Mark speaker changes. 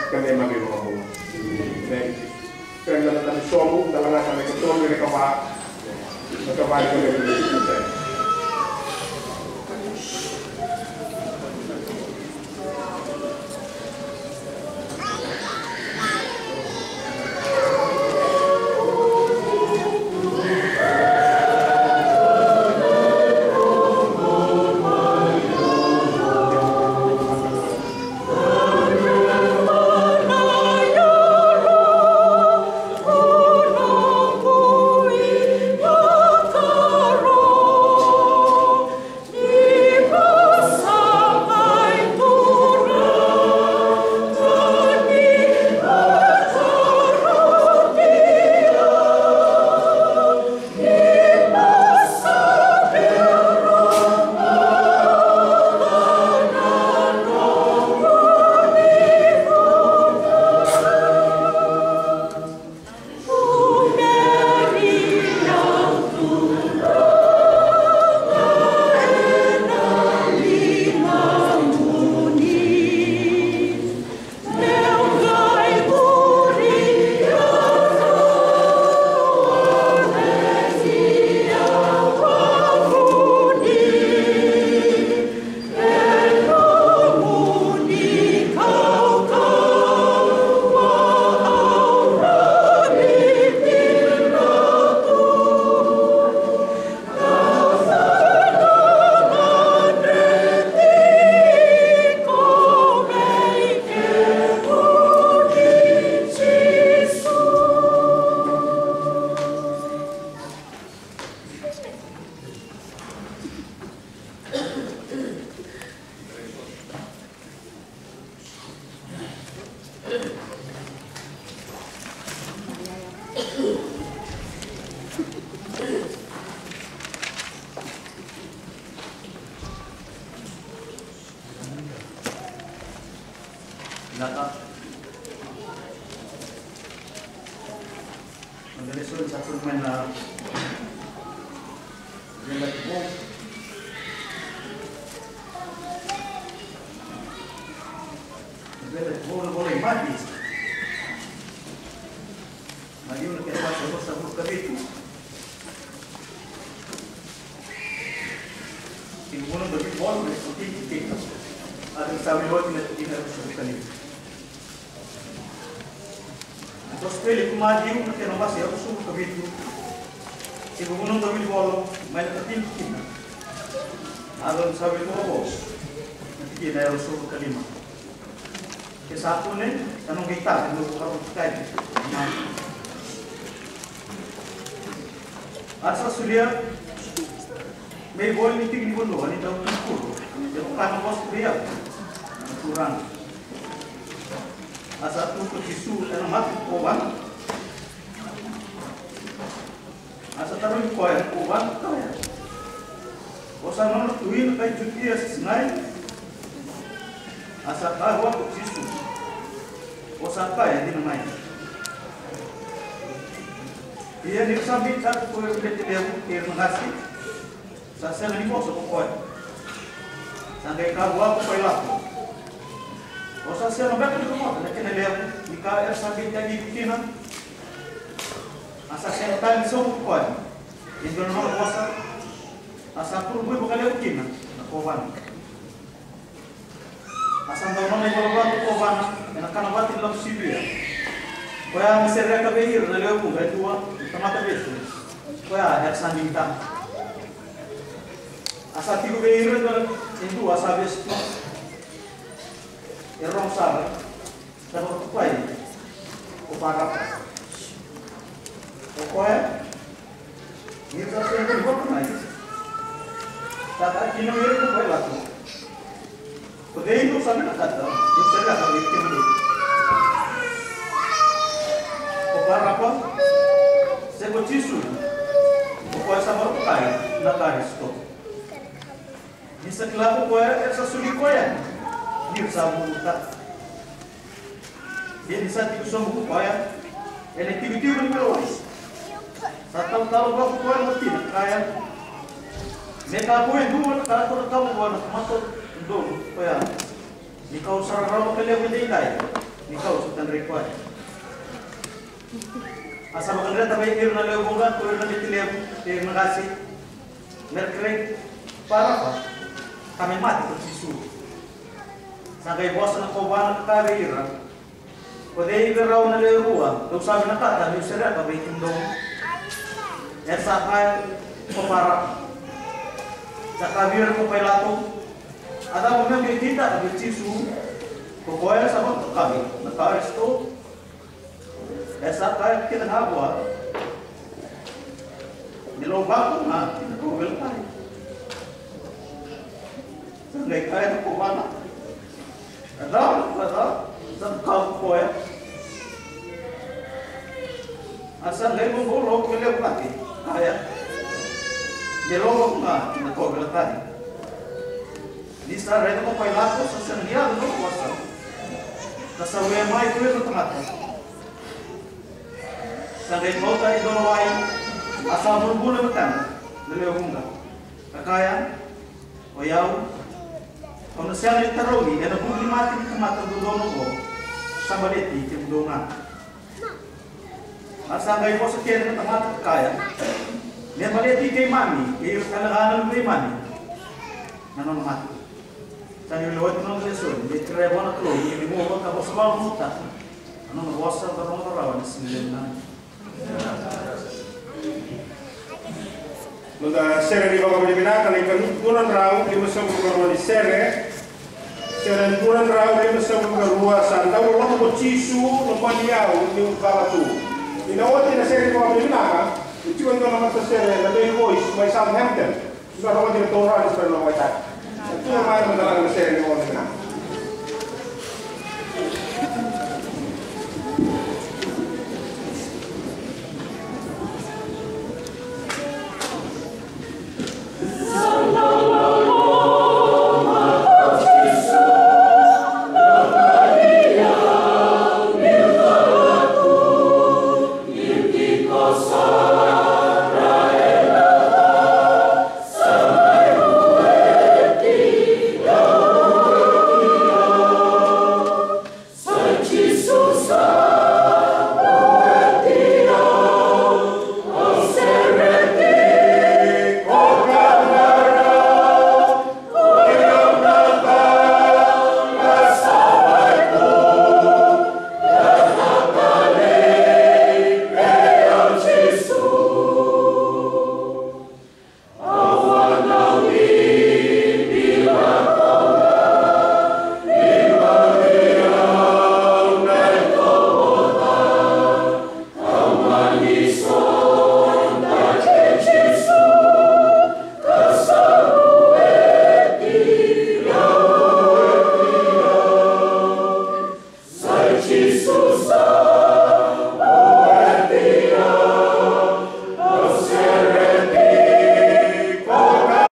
Speaker 1: kami magi mo ko nek kaya na tayo somo dala nga kami ko somo ni ka ba ko ni
Speaker 2: Naka Magdalisod sa kurman na Relat mo Relat mo na boleh mati Maliw na kaya sa kabit Tingulong kabit mo At ang sabi mo tinarap sa kanil Terus pele kumadiu na kaya nabasi ako sumo kabit mo Tingulong kabit mo may nakatin Alam sabi mo ako Natigin na yung sumo kalima Kaya sa ato na tanong kita Tinulong ko karong kaya At sa sulia may bol ni tingin bulo ani daw ng puro yung kanang bos biya kurang asa tuto isu ano mat oban asa taron ko ay oban kaya o sa nono tuin kay juti sinay asa kahwa ko isu o sa kaya din may iya ni sabi sa ko ulit dia mengasih Sasa na mo sa kukuan. Sangay kagwa ko kay lako. O sasa na bakit ko mo? Nakinalaya ni ka sabi tagi kina. Asa sa tan sa kukuan. Indo na mo kosa. Asa pur boy bakal kina. Nakuwan. Asa daw na may balawat ko ban. Nakanabat lang sibiya. Kaya miserya ka behir na lewo ga tuwa. Tamata beso. Kaya har sandita. Asa tigo beiro itu asa besto erong sabe kalau tupai o para o koe ni sa sen ko ko nai tata kino ero ko la to ko dei no sabe na kata yo se la sabe que no o para ko se ko chisu o koe sa mo kai na karisto Di setelah ko sa suli ko yan. Di sa buta. Di sa ti gusto mo ko yan. Activity mo ni pero. Sa taw-taw ba ko yan mati kaya. Meka ko yan duwa ka ko na mato do ko yan. Ikaw sa raw ka level day dai. ikaw sa tanrikwan. Asa maganda tabay ir na leubungan, tuwir na bitilem, ir na kasi, merkrek, para pa, kami mati kung sisu. Sangkay bosa na koba na kakabira, pwede ibiraw na leurua, kung sabi na kata, yung sira, kabay tindong, esa kaya paparap, sa kabira ko kay lato, ada mo nang kita, kabay sisu, kukuha sa mga kami, naka-aristo, esa kaya kita nabwa, nilobak ko nga, pinagawil tayo. Sangay kaya na kumana. Ada, sa kukuha. At sangay mong gulog, kilaw natin, kaya. Nilobak nga, pinagawil tayo. Nisa rin ako kay lato sa sangyal, no? Wasa. Nasa wemay ko yung tangata. Sangay mo tayo dolaway, asa bulbula matan, nalewunga. Kakaya, oyaw, kung nasya rin tarogi, yan ang publimatin ito matadudono ko, sa baliti, timudunga. At sangay mo sa kaya ng tangata kakaya, yan baliti kay mami, kayo kalanganan kay mami, nanonomati. Sa yung lewat ng lesson, may krebo na tuloy, yung limuha ka sa bawang muta, anong nawasan ka ng marawan, sinilin na.
Speaker 1: Nunda sere di bawah bina kali kunan rau di masa bukan di sere kunan rau di masa bukan ruasan tahu orang mau cisu lepas dia di kalatu di awal di sere di bawah bina kan itu kan kalau masa sere lebih voice by Southampton sudah orang di Torah di sebelah White itu namanya mendalam sere di bawah bina